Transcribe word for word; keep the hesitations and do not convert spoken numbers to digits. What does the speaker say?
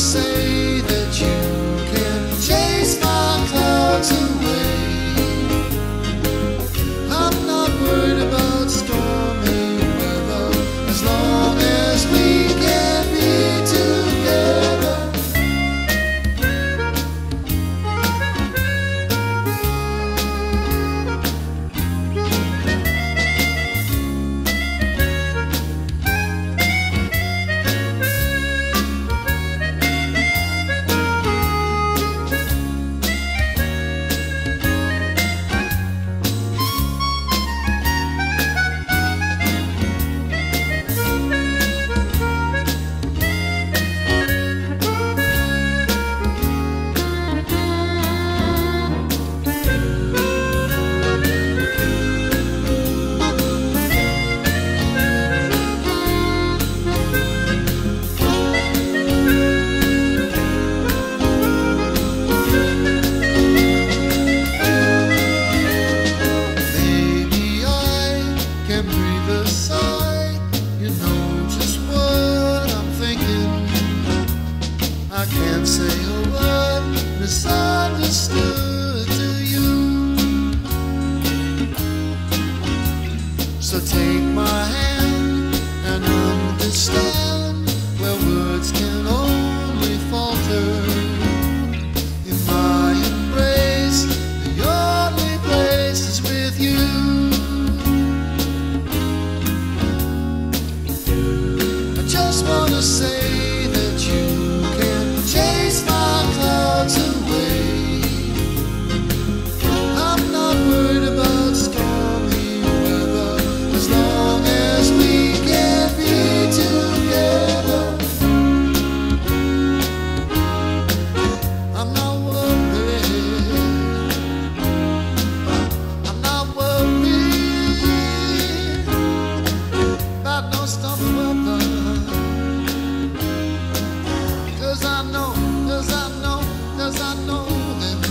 say that you can chase my clouds away. I'm not worried about stormy weather as long as we can be together. I can't say a word misunderstood to you. So take my hand and understand where words can only falter. In my embrace, the only place is with you. I just wanna say that you chase my clouds away. I'm not worried about stormy weather as long as we can be together. I'm not worried. I'm not worried about no stormy weather. Cause I know, cause I know, cause I know that